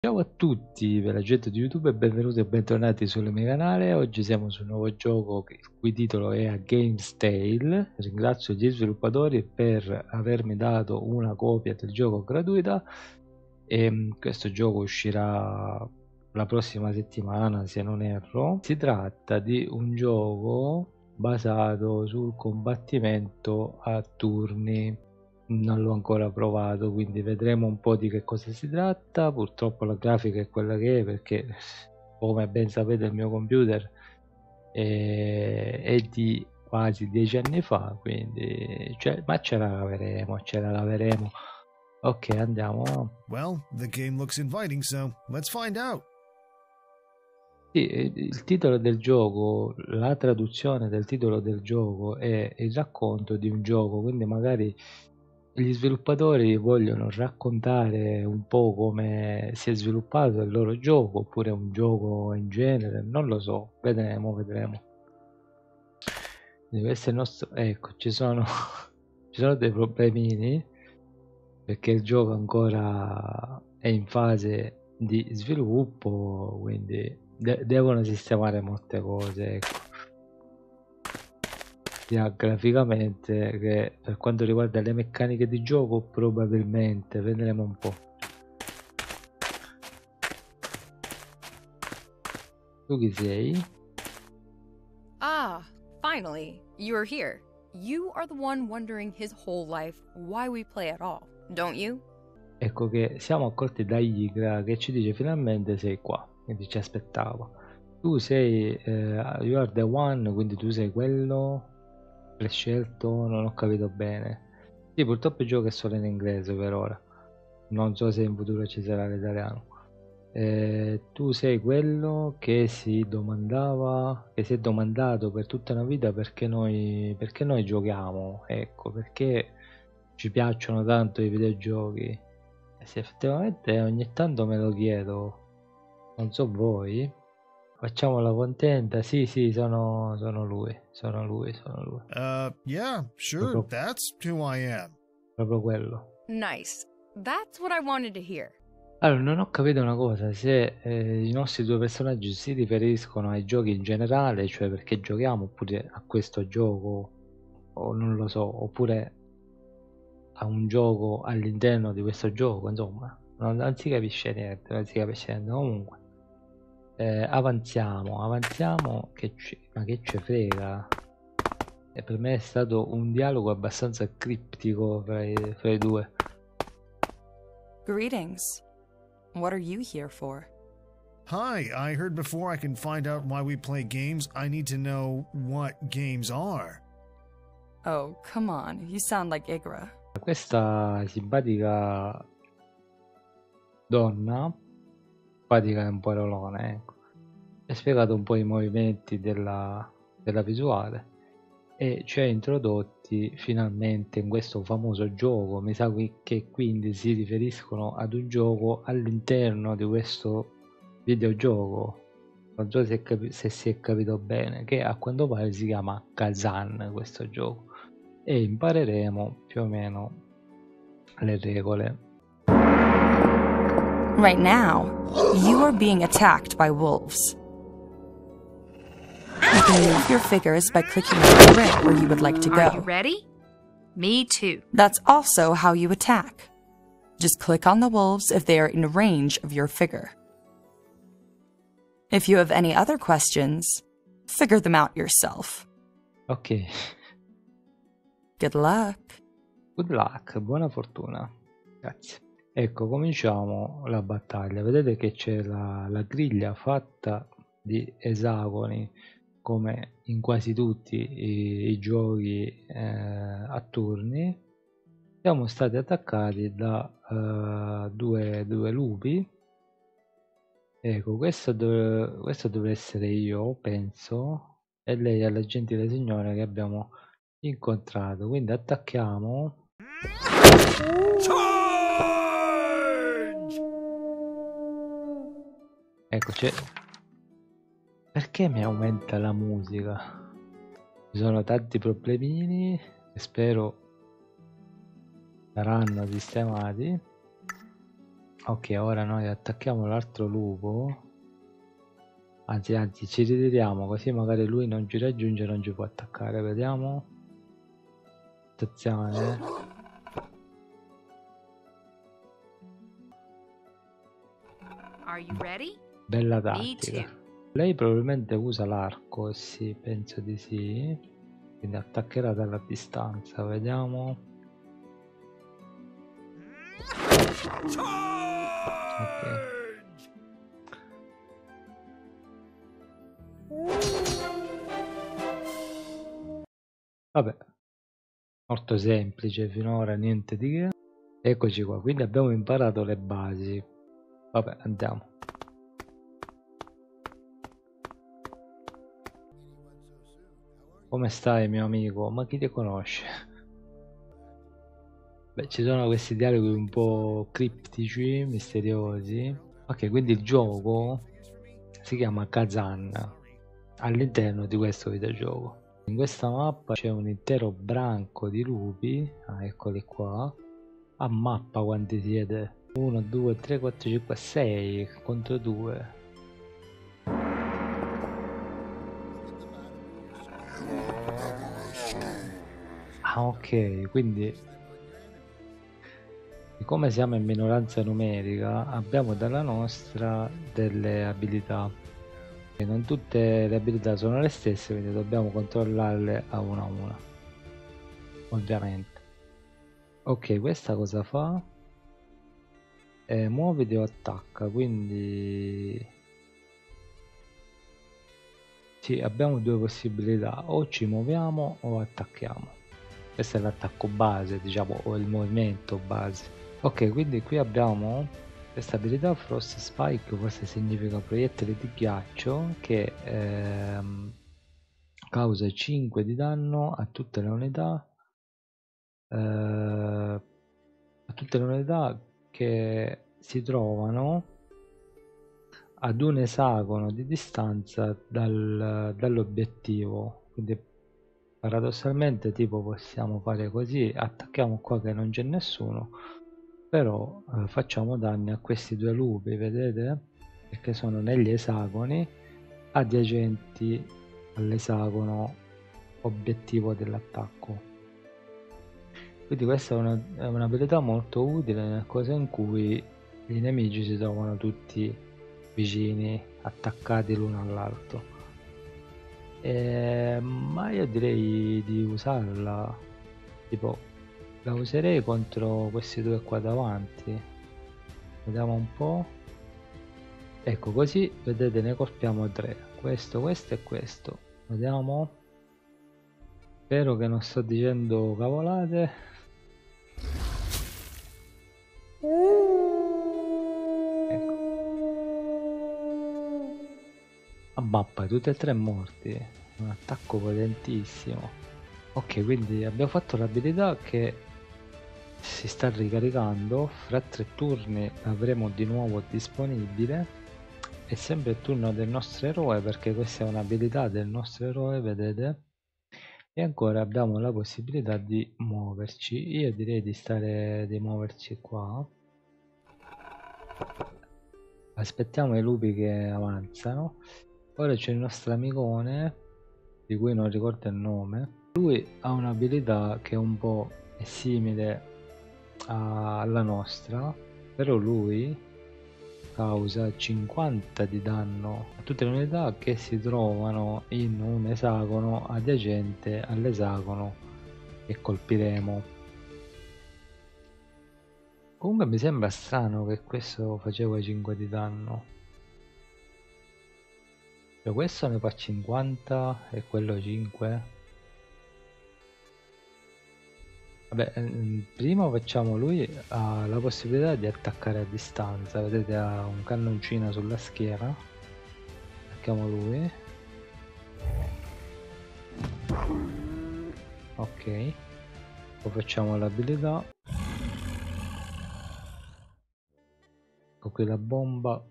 Ciao a tutti per la gente di YouTube e benvenuti e bentornati sul mio canale. Oggi siamo su un nuovo gioco il cui titolo è A Game's Tale. Ringrazio gli sviluppatori per avermi dato una copia del gioco gratuita e questo gioco uscirà la prossima settimana se non erro. Si tratta di un gioco basato sul combattimento a turni. Non l'ho ancora provato, quindi vedremo un po' di che cosa si tratta. Purtroppo la grafica è quella che è perché, come ben sapete, il mio computer è di quasi 10 anni fa, quindi ma ce la laveremo, ce la laveremo. Ok, andiamo. Well, the game looks inviting, so let's find out. Sì, il titolo del gioco, la traduzione del titolo del gioco è il racconto di un gioco, quindi magari gli sviluppatori vogliono raccontare un po' come si è sviluppato il loro gioco, oppure un gioco in genere, non lo so, vedremo. Quindi questo è il nostro, ecco, ci sono dei problemini perché il gioco ancora è in fase di sviluppo, quindi devono sistemare molte cose, ecco. Sia graficamente che per quanto riguarda le meccaniche di gioco probabilmente, vedremo un po'. Tu chi sei? Ah, finally, you are here. You are the one wondering his whole life why we play at all, don't you? Ecco che siamo accolti da Igra che ci dice finalmente sei qua, quindi ci aspettavo. Tu sei, you are the one, quindi tu sei quello prescelto, non ho capito bene. Sì, purtroppo il gioco è solo in inglese per ora, non so se in futuro ci sarà l'italiano. Tu sei quello che si domandava, che si è domandato per tutta una vita perché noi giochiamo, ecco, perché ci piacciono tanto i videogiochi. E sì, effettivamente ogni tanto me lo chiedo, non so voi, facciamola contenta, sì sì, sono lui, sono lui, Yeah, sure, proprio, that's who I am. proprio quello. Nice. That's what I wanted to hear. Allora, non ho capito una cosa, se i nostri due personaggi si riferiscono ai giochi in generale, cioè perché giochiamo, oppure a questo gioco, o non lo so, oppure a un gioco all'interno di questo gioco, insomma, non si capisce niente, non si capisce niente. Comunque, avanziamo, ma che ci frega? E per me è stato un dialogo abbastanza criptico fra i due. Greetings. What are you here for? Hi, I heard before I can find out why we play games, I need to know what games are. Oh, come on. You sound like Igra. Questa simpatica donna, simpatica è un parolone, ecco, ha spiegato un po' i movimenti della visuale e ci ha introdotti finalmente in questo famoso gioco. Mi sa che quindi si riferiscono ad un gioco all'interno di questo videogioco. Non so se si è capito bene, che a quanto pare si chiama Kazan questo gioco, e impareremo più o meno le regole. Right now, you are being attacked by wolves. You can move your figures by clicking on the grid where you would like to Are you go. ready? Me too. That's also how you attack. Just click on the wolves if they are in range of your figure. If you have any other questions, figure them out yourself. Ok, Good luck. good luck, buona fortuna, grazie. Ecco, cominciamo la battaglia. Vedete che c'è la griglia fatta di esagoni, come in quasi tutti i giochi a turni. Siamo stati attaccati da due lupi. Ecco, questo dovrebbe essere io, penso, e lei è la gentile signora che abbiamo incontrato. Quindi attacchiamo. Ecco, perché mi aumenta la musica? Ci sono tanti problemini che spero saranno sistemati. Ok, ora noi attacchiamo l'altro lupo. Anzi, ci ritiriamo così magari lui non ci raggiunge e non ci può attaccare. Vediamo. Attenzione. Are you ready? Bella Me tattica. too. Lei probabilmente usa l'arco, sì, penso di sì. Quindi attaccherà dalla distanza, vediamo. Ok. Vabbè, molto semplice finora, niente di che. Eccoci qua, quindi abbiamo imparato le basi. Vabbè, andiamo. Come stai, mio amico? Ma chi ti conosce? Beh, ci sono questi dialoghi un po' criptici, misteriosi. Ok, quindi il gioco si chiama Kazan all'interno di questo videogioco. In questa mappa c'è un intero branco di lupi. Ah, eccoli qua. A mappa quanti siete? 1, 2, 3, 4, 5, 6 contro 2. Ah, ok, quindi siccome siamo in minoranza numerica abbiamo dalla nostra delle abilità e non tutte le abilità sono le stesse, quindi dobbiamo controllarle a una ovviamente. Ok, questa cosa fa? Muoviti o attacca, quindi sì, abbiamo due possibilità, o ci muoviamo o attacchiamo. Questo è l'attacco base, diciamo, o il movimento base. Ok, quindi qui abbiamo questa abilità Frost Spike, forse significa proiettile di ghiaccio, che causa 5 di danno a tutte le unità che si trovano ad un esagono di distanza dall'obiettivo. Quindi paradossalmente tipo possiamo fare così, attacchiamo qua che non c'è nessuno, però facciamo danni a questi due lupi, vedete? Perché sono negli esagoni adiacenti all'esagono obiettivo dell'attacco. Quindi questa è un'abilità molto utile nel caso in cui i nemici si trovano tutti vicini, attaccati l'uno all'altro. Ma io direi di usarla, tipo la userei contro questi due qua davanti. Vediamo un po'. Ecco, così vedete ne colpiamo tre, questo e questo. Vediamo. Spero che non sto dicendo cavolate. Ecco. A mappa, tutti e tre morti. Un attacco potentissimo. Ok, quindi abbiamo fatto l'abilità che si sta ricaricando. Fra 3 turni l'avremo di nuovo disponibile. È sempre il turno del nostro eroe, perché questa è un'abilità del nostro eroe, vedete? E ancora abbiamo la possibilità di muoverci. Io direi di muoverci qua. Aspettiamo i lupi che avanzano. Ora c'è il nostro amicone, di cui non ricordo il nome. Lui ha un'abilità che è simile alla nostra, però lui causa 50 di danno a tutte le unità che si trovano in un esagono adiacente all'esagono che colpiremo. Comunque mi sembra strano che questo faceva 5 di danno. Cioè questo ne fa 50 e quello 5. Vabbè, prima facciamo, lui ha la possibilità di attaccare a distanza, vedete ha un cannoncino sulla schiena. Attacchiamo lui. Ok, poi facciamo l'abilità. Ecco qui la bomba.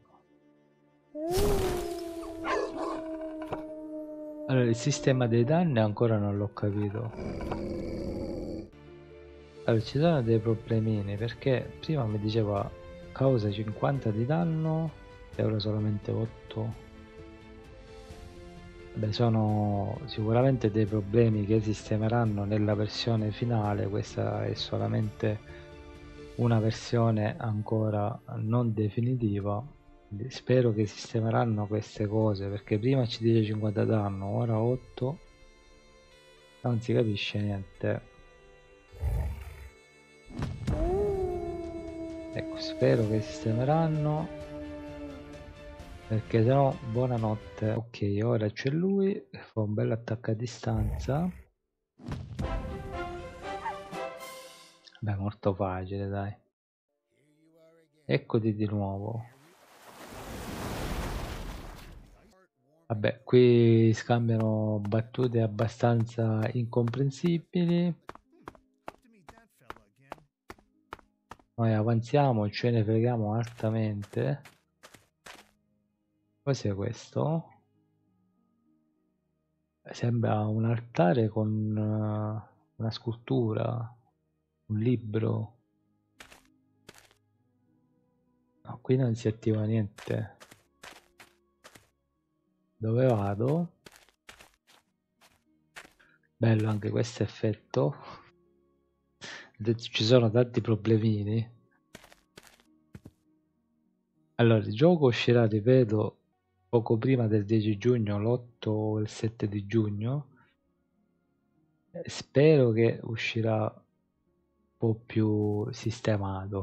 Allora, il sistema dei danni ancora non l'ho capito. Allora, ci sono dei problemini perché prima mi diceva causa 50 di danno e ora solamente 8. Beh, sono sicuramente dei problemi che sistemeranno nella versione finale. Questa è solamente una versione ancora non definitiva. Quindi spero che sistemeranno queste cose, perché prima ci dice 50 danno, ora 8, non si capisce niente. Ecco, spero che sistemeranno, perché sennò buonanotte. Ok, ora c'è lui, fa un bel attacco a distanza. Beh, molto facile, dai. Eccoti di nuovo. Vabbè, qui scambiano battute abbastanza incomprensibili. Noi avanziamo, ce ne freghiamo altamente. Cos'è questo? Sembra un altare con una scultura, un libro. No, qui non si attiva niente. Dove vado? Bello anche questo effetto. Ci sono tanti problemini. Allora, il gioco uscirà, ripeto, poco prima del 10 giugno, l'8 o il 7 di giugno. Spero che uscirà un po' più sistemato.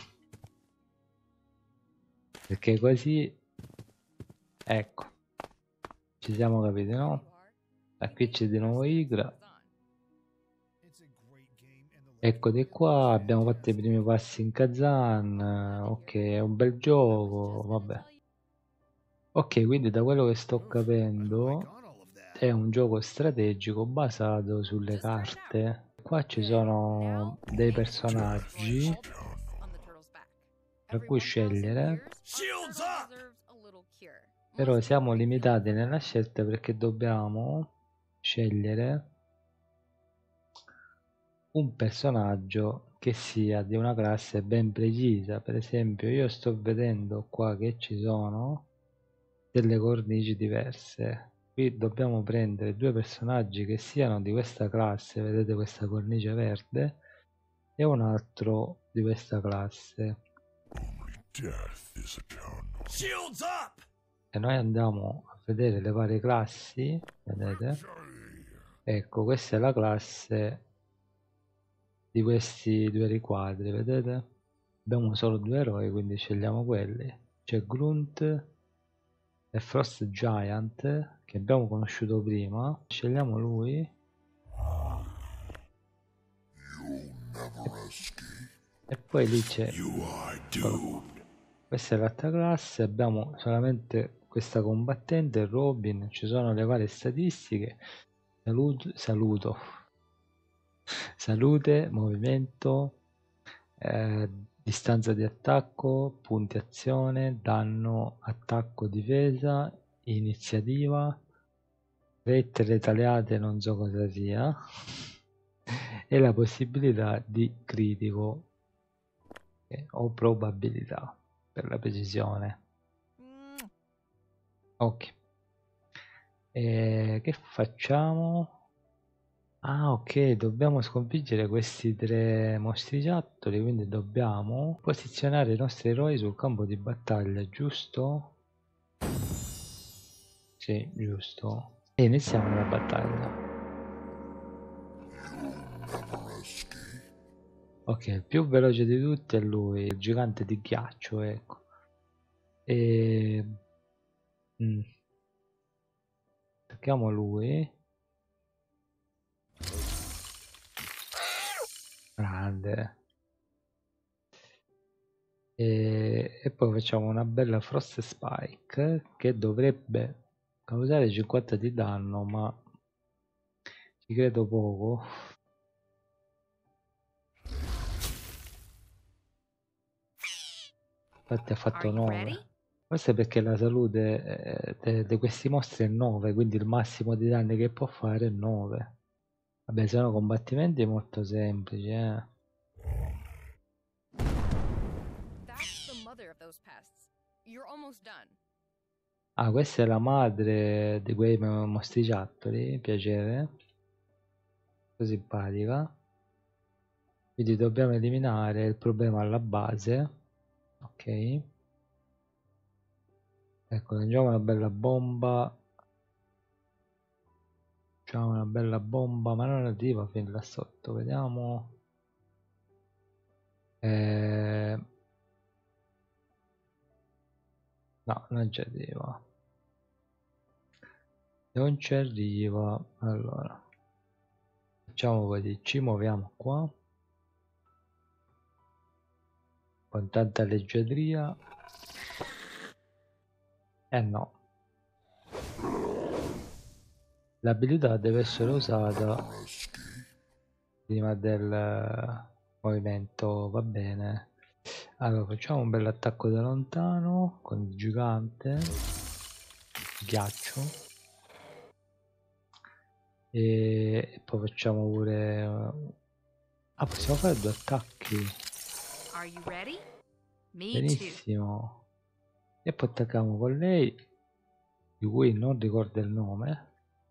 Perché così, ecco, ci siamo capiti, no? E qui c'è di nuovo Igra. Eccoti qua, abbiamo fatto i primi passi in Kazan. Ok, è un bel gioco, vabbè. Ok, quindi da quello che sto capendo è un gioco strategico basato sulle carte. Qua ci sono dei personaggi tra cui scegliere, però siamo limitati nella scelta perché dobbiamo scegliere un personaggio che sia di una classe ben precisa. Per esempio, io sto vedendo qua che ci sono delle cornici diverse. Qui dobbiamo prendere due personaggi che siano di questa classe, vedete questa cornice verde, e un altro di questa classe. E noi andiamo a vedere le varie classi, vedete? Ecco, questa è la classe di questi due riquadri, vedete? Abbiamo solo due eroi, quindi scegliamo quelli. C'è Grunt e Frost Giant, che abbiamo conosciuto prima. Scegliamo lui. E poi lì c'è... Questa è l'altra classe, abbiamo solamente questa combattente, Robin, ci sono le varie statistiche. Salute, movimento, distanza di attacco, punti azione, danno, attacco, difesa, iniziativa, rette retaliate, non so cosa sia, e la possibilità di critico o probabilità per la precisione. Ok, che facciamo? Ah, ok, dobbiamo sconfiggere questi tre mostriciattoli, quindi dobbiamo posizionare i nostri eroi sul campo di battaglia, giusto? Sì, giusto. E iniziamo la battaglia. Ok, il più veloce di tutti è lui, il gigante di ghiaccio, ecco. E... attacchiamo lui. Grande. E poi facciamo una bella Frost Spike che dovrebbe causare 50 di danno, ma ci credo poco. Infatti ha fatto 9. Questo è perché la salute di questi mostri è 9, quindi il massimo di danni che può fare è 9. Vabbè, sono combattimenti molto semplici, those pests. You're almost done. Ah, questa è la madre di quei mostriciattoli, piacere. Così simpatica. Quindi dobbiamo eliminare il problema alla base. Ok. Ecco, lanciamo una bella bomba. Facciamo una bella bomba, ma non arriva fin là sotto, vediamo. No, non ci arriva. Non ci arriva. Allora. Facciamo così, ci muoviamo qua. Con tanta leggiadria. No. L'abilità deve essere usata prima del movimento, va bene. Allora facciamo un bel attacco da lontano con il gigante ghiaccio e poi facciamo pure possiamo fare 2 attacchi. Are you ready? Me too. Benissimo. E poi attacchiamo con lei, di cui non ricordo il nome.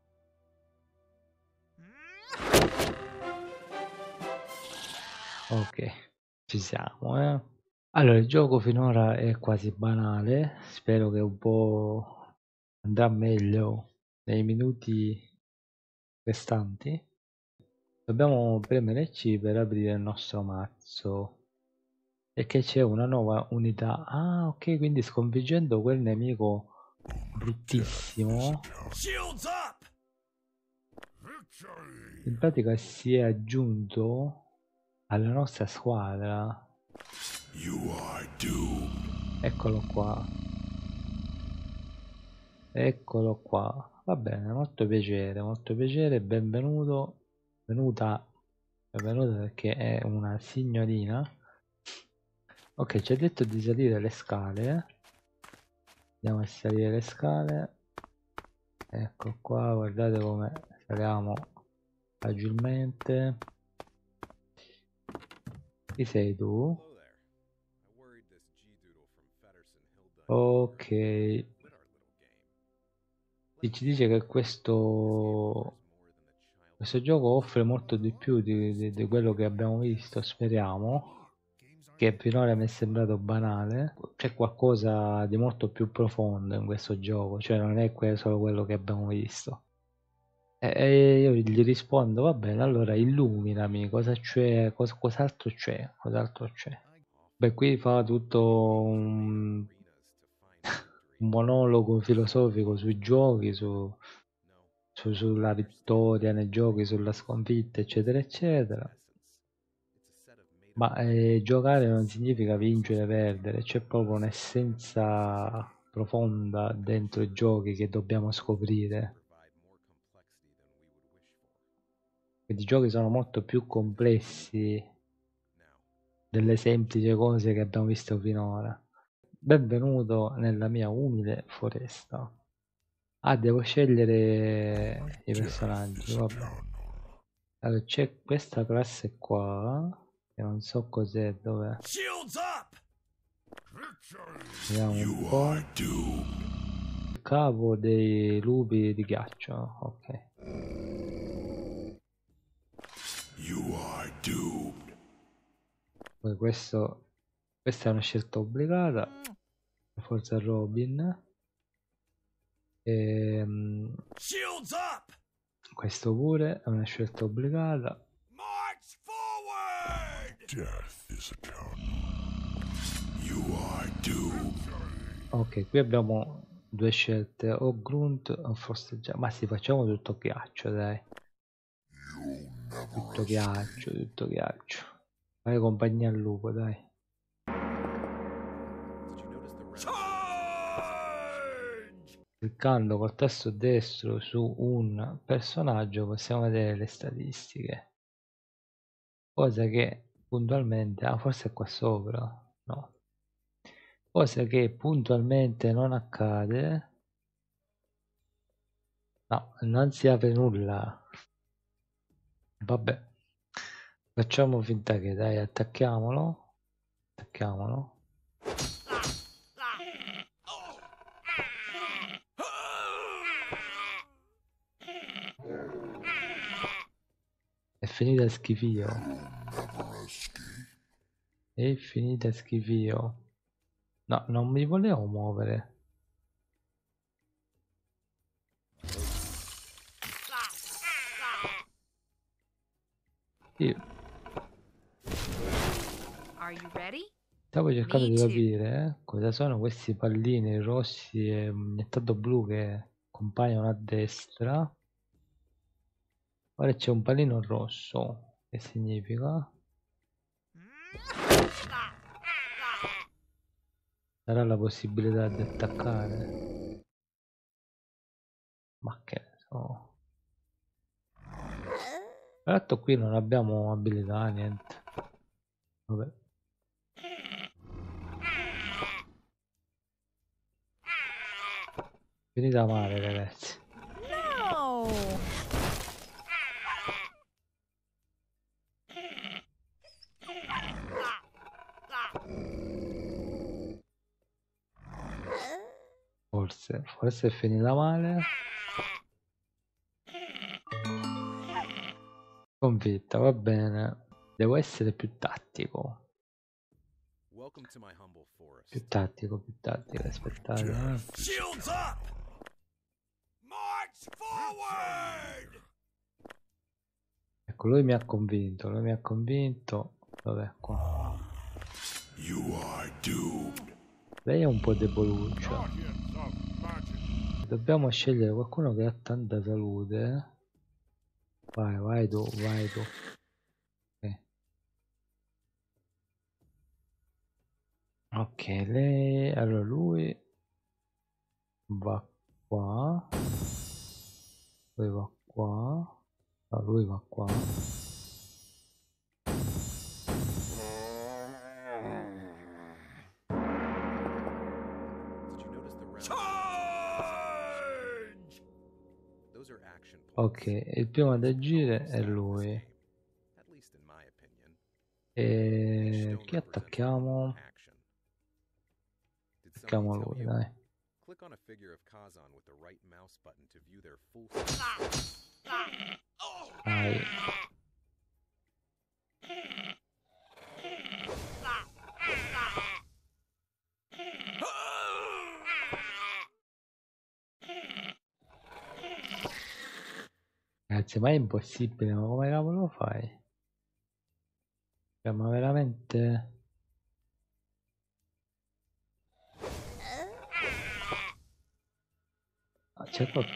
Ok, ci siamo, Allora, il gioco finora è quasi banale, spero che un po' andrà meglio nei minuti restanti. Dobbiamo premere C per aprire il nostro mazzo. E che c'è una nuova unità. Ah, ok, quindi sconfiggendo quel nemico bruttissimo, in pratica si è aggiunto alla nostra squadra. Eccolo qua. Eccolo qua. Va bene, molto piacere, benvenuto. Benvenuta perché è una signorina. Ok, ci ha detto di salire le scale. Andiamo a salire le scale. Ecco qua, guardate come saliamo agilmente. Chi sei tu? Ok. E ci dice che questo gioco offre molto di più di quello che abbiamo visto, speriamo. Che finora mi è sembrato banale. C'è qualcosa di molto più profondo in questo gioco, cioè non è solo quello che abbiamo visto. E io gli rispondo, va bene, allora illuminami, cosa c'è, cos'altro c'è, cos'altro c'è. Beh, qui fa tutto un monologo filosofico sui giochi, sulla vittoria nei giochi, sulla sconfitta, eccetera, eccetera. Ma giocare non significa vincere o perdere, c'è proprio un'essenza profonda dentro i giochi che dobbiamo scoprire. Quindi i giochi sono molto più complessi delle semplici cose che abbiamo visto finora. Benvenuto nella mia umile foresta. Ah, devo scegliere i personaggi, vabbè. Allora, c'è questa classe qua, che non so cos'è, dov'è. Vediamo un po'. Il capo dei lupi di ghiaccio, ok. Poi questa è una scelta obbligata. Forza Robin. Questo pure è una scelta obbligata. Ok, qui abbiamo 2 scelte, o Grunt o Forsteggiato. Ma sì, facciamo tutto ghiaccio, dai. Tutto ghiaccio, tutto ghiaccio. Fai compagnia al lupo, dai. Cliccando col tasto destro su un personaggio possiamo vedere le statistiche. Cosa che puntualmente... Ah, forse è qua sopra. No. Cosa che puntualmente non accade. No, non si apre nulla. Vabbè. Facciamo finta che, dai, attacchiamolo. Attacchiamolo. finita schifio. È finita schifio. No, non mi volevo muovere. Io Are you ready? stavo cercando Me di too. capire cosa sono questi pallini rossi e ogni blu che compaiono a destra. Ora c'è un pallino rosso. Che significa? Sarà la possibilità di attaccare. Ma che ne so. Tra l'altro qui non abbiamo abilità, niente. Vabbè. Finita male, ragazzi. No! Forse è finita male. Convinta, va bene. Devo essere più tattico. Welcome to my humble forest. Più tattico, aspettate. Shields up! March forward! Ecco, lui mi ha convinto, Vabbè, qua. You are doomed. Lei è un po' deboluccia. Dobbiamo scegliere qualcuno che ha tanta salute. Vai tu. Ok, lei... Allora lui va qua. Lui va qua. No, lui va qua. Did you notice the round? Charge! Those are action points. Ok, il primo ad agire è lui. At least in my opinion. E chi attacchiamo? Action. Did Attacchiamo somebody tell lui, you? dai. Click on a figure of Kazan with the right mouse button to view their full Vai. Ragazzi, ma è impossibile, ma come cavolo lo fai? Cioè, ma veramente... Ah, c'è qualcosa...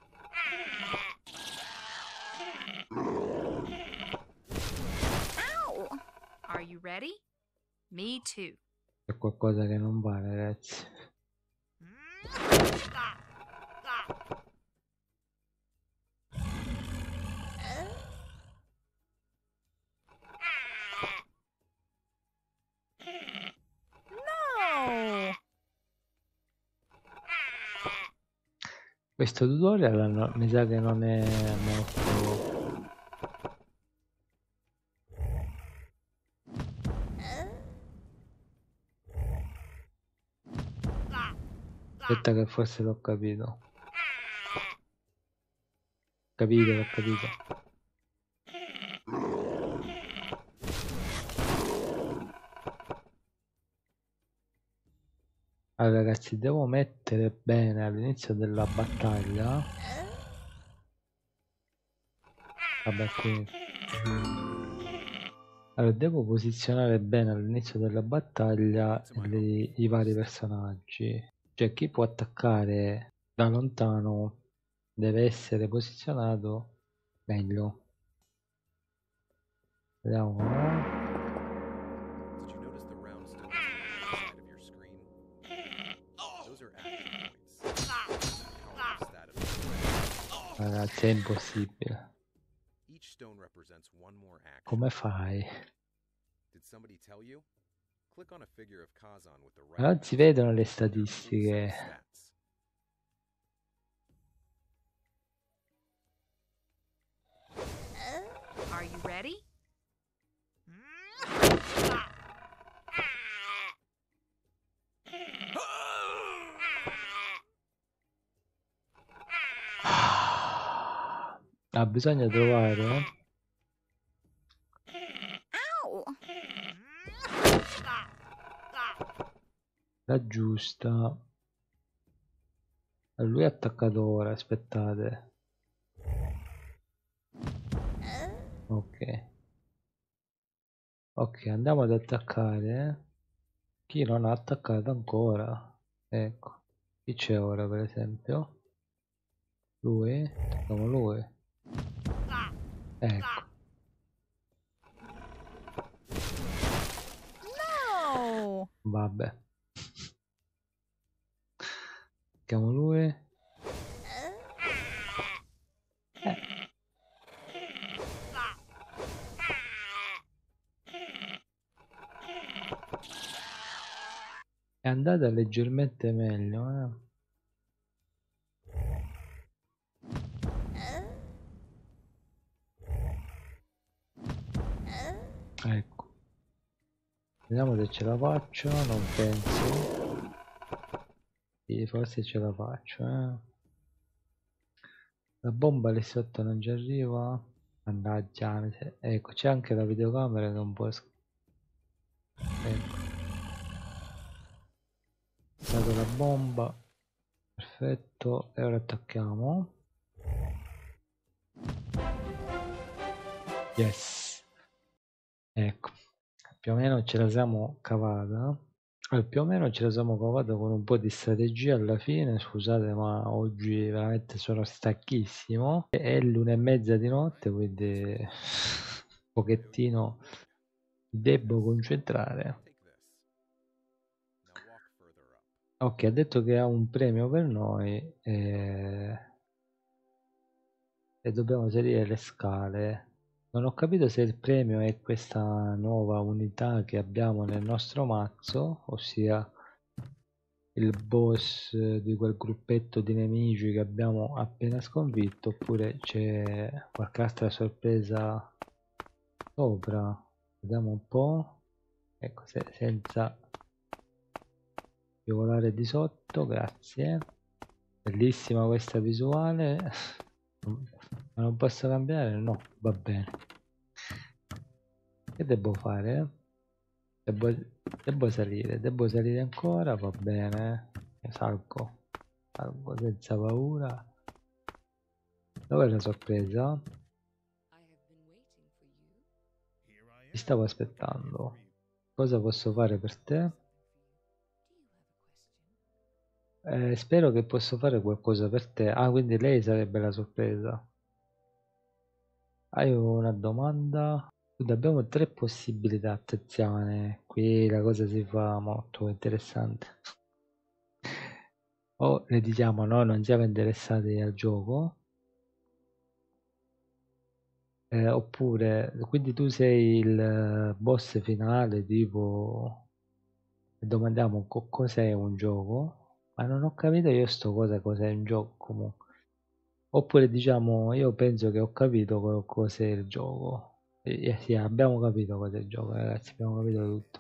Are you ready? Me too. C'è qualcosa che non va, ragazzi. No! Questo tutorial mi sa che non è molto... Aspetta che forse l'ho capito. L'ho capito. Allora ragazzi, devo mettere bene all'inizio della battaglia. Vabbè, qui. Allora, devo posizionare bene all'inizio della battaglia i vari personaggi. Cioè, chi può attaccare da lontano deve essere posizionato meglio. Vediamo. Did you notice the round stones on the side of your screen? Those are action points. Power stat of Ragazzi, è impossibile. each stone represents one more action. Come fai? Did somebody tell you? Click on a figure of Kazan with the right Non si vedono le mouse button to view their full statistiche. stats. Are you ready? Ah, bisogna trovare la giusta. Lui è attaccato ora, aspettate. Ok. Ok, andiamo ad attaccare chi non ha attaccato ancora. Ecco. Chi c'è ora per esempio? Lui? Attacchiamo lui. Ecco. No! Vabbè. Attacchiamo lui. È andata leggermente meglio, Ecco. Vediamo se ce la faccio, non penso. Sì, forse ce la faccio, La bomba lì sotto non ci arriva. Mannaggia, ecco, c'è anche la videocamera che non può. Ecco. Dato la bomba. Perfetto, e ora attacchiamo. Yes. Ecco. Più o meno ce la siamo cavata. Più o meno ce la siamo cavata con un po' di strategia alla fine. Scusate, ma oggi veramente sono stanchissimo. È l'1:30 di notte, quindi un pochettino devo concentrare. Ok, ha detto che ha un premio per noi e dobbiamo salire le scale. Non ho capito se il premio è questa nuova unità che abbiamo nel nostro mazzo, ossia il boss di quel gruppetto di nemici che abbiamo appena sconfitto, oppure c'è qualche altra sorpresa sopra. Vediamo un po'. Ecco, senza volare di sotto, grazie. Bellissima questa visuale. Ma non posso cambiare? No, va bene. Che devo fare? Devo salire ancora, va bene. Salgo senza paura. Dov'è la sorpresa? Ti stavo aspettando. Cosa posso fare per te? Spero che posso fare qualcosa per te. Ah, quindi lei sarebbe la sorpresa. Hai una domanda? Abbiamo 3 possibilità, attenzione. Qui la cosa si fa molto interessante. O le diciamo no, non siamo interessati al gioco. Oppure, quindi tu sei il boss finale, tipo, e domandiamo cos'è un gioco. Ma non ho capito io sto cos'è un gioco comunque. Oppure diciamo, io penso che ho capito cos'è il gioco. Sì, abbiamo capito cos'è il gioco, ragazzi, abbiamo capito tutto.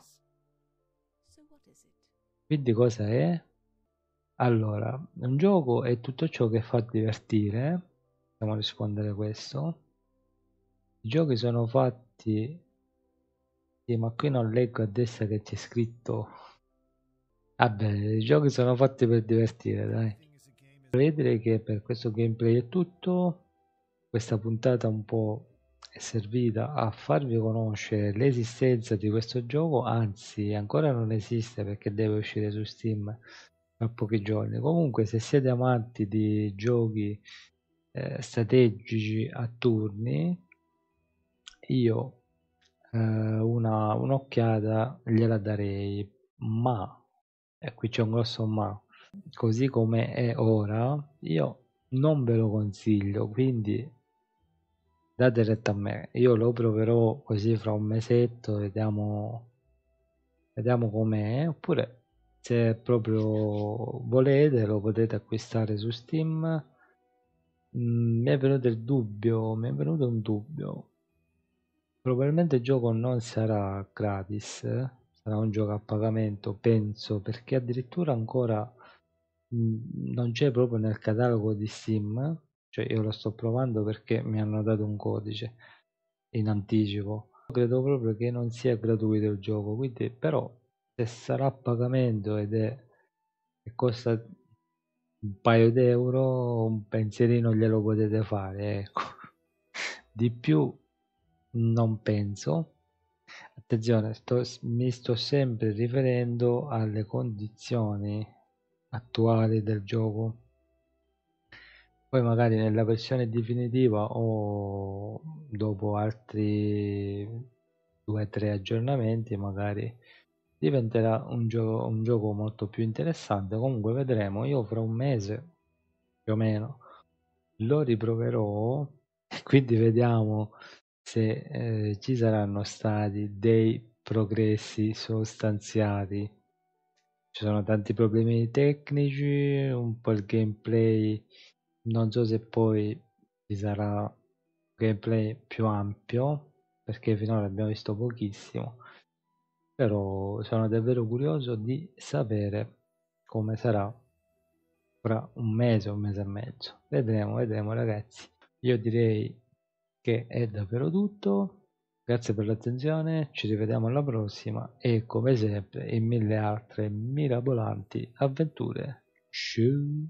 Quindi cosa è? Allora, un gioco è tutto ciò che fa divertire. Possiamo rispondere questo. I giochi sono fatti. Sì, ma qui non leggo a destra che c'è scritto. Vabbè, i giochi sono fatti per divertire, dai. Vorrei dire che per questo gameplay è tutto. Questa puntata un po' è servita a farvi conoscere l'esistenza di questo gioco, anzi ancora non esiste perché deve uscire su Steam tra pochi giorni. Comunque se siete amanti di giochi strategici a turni, io un'occhiata gliela darei, ma, e qui c'è un grosso ma, così come è ora, io non ve lo consiglio, quindi date retta a me, io lo proverò così fra un mesetto, vediamo com'è, oppure se proprio volete lo potete acquistare su Steam. Mi è venuto un dubbio. Probabilmente il gioco non sarà gratis, sarà un gioco a pagamento, penso, perché addirittura ancora non c'è proprio nel catalogo di Steam, cioè io lo sto provando perché mi hanno dato un codice in anticipo. Credo proprio che non sia gratuito il gioco, quindi però se sarà a pagamento e costa un paio d'euro, un pensierino glielo potete fare, ecco. Di più non penso. Attenzione, mi sto sempre riferendo alle condizioni attuali del gioco. Poi magari nella versione definitiva o dopo altri 2-3 aggiornamenti magari diventerà un gioco molto più interessante. Comunque vedremo, io fra un mese più o meno lo riproverò e quindi vediamo se ci saranno stati dei progressi sostanziali. Ci sono tanti problemi tecnici, un po' il gameplay, non so se poi ci sarà un gameplay più ampio, perché finora abbiamo visto pochissimo, però sono davvero curioso di sapere come sarà fra un mese e mezzo. Vedremo ragazzi. Io direi che è davvero tutto. Grazie per l'attenzione, ci rivediamo alla prossima e come sempre in mille altre mirabolanti avventure. Ciao!